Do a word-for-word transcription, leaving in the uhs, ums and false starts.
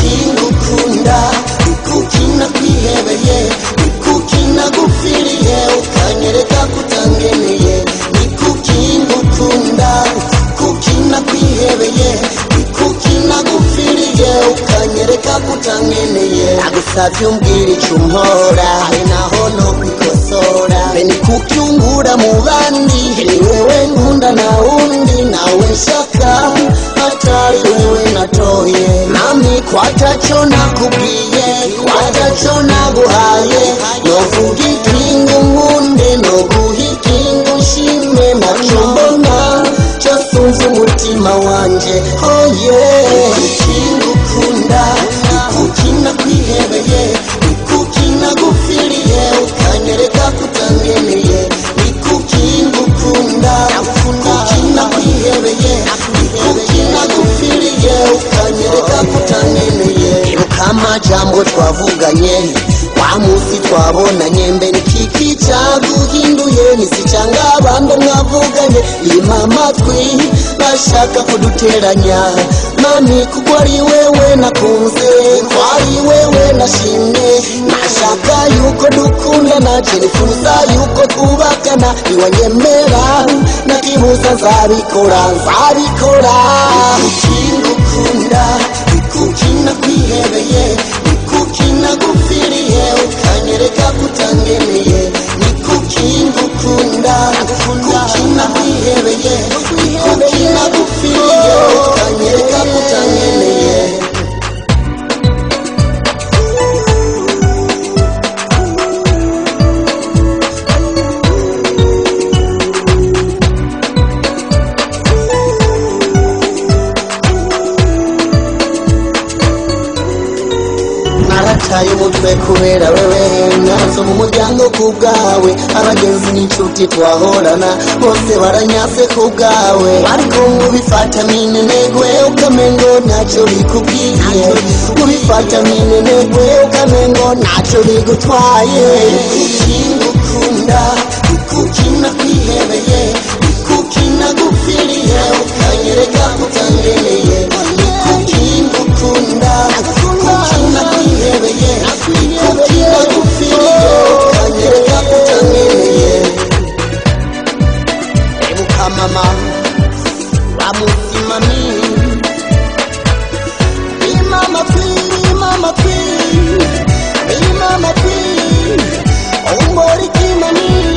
ngukunda ukukina kwihebeye ukukina gufiriye ukanyereka kutangeneye ngukunda ukukina kwihebeye ukukina gufiriye ukanyereka kutangeneye nagusavye umbwira ico umpora ari naho no kwikosora beni kukyungura mu bandi ni wewe nkunda na undi nawe shaka atari wewe natoye nami kwatacho nakubwiye kwatacho naguhaye novuga ikingu nkunde noguha ikingu nshime naco mbona cyosunze umutima wanje oh yeah ukingukunda ukukina kwihebeye ukukina gufiriye ukanyereka kutangeneye ukingukunda ukukina kwihebeye ukukina gufiriye ukanyereka kutangeneye ibuka amajambo twavuganye wa musi twabonanye mbere kiki cyaguhinduye nisicanga abandi mwavuganye ima amatwi bashaka kuduteranya mami kuko ari wewe nakunze kwari wewe nashimye nashaka yuko dukunda naje nifuza yuko twubakana niwanyemera nakibuza nzabikora nzabikora ukingukunda ukukina kwihebeye ukukina gufiriye ukanyereka kutangeneye nikukingukunda ukukina kwihebeye ukukina gufiriye ukanyereka kutangeneye narataye umutwe kubera wewe nazo mu muryango kubwawe abagenzi n'inshuti twahorana bose baranyase kubwawe ariko mubifata minenegwe ukamengo naco bikubwiye mubifata minenegwe ukamengo naco bigutwaye ukingukunda ukukina kwihebeye ukukina gufiriye ukanyereka kutangeneye ukingukunda ukukina kwihebeye ukukina gufiriye ukanyereka kutangeneye ebuka mama wamusimami imama twi imama twi imama twi ongori kimani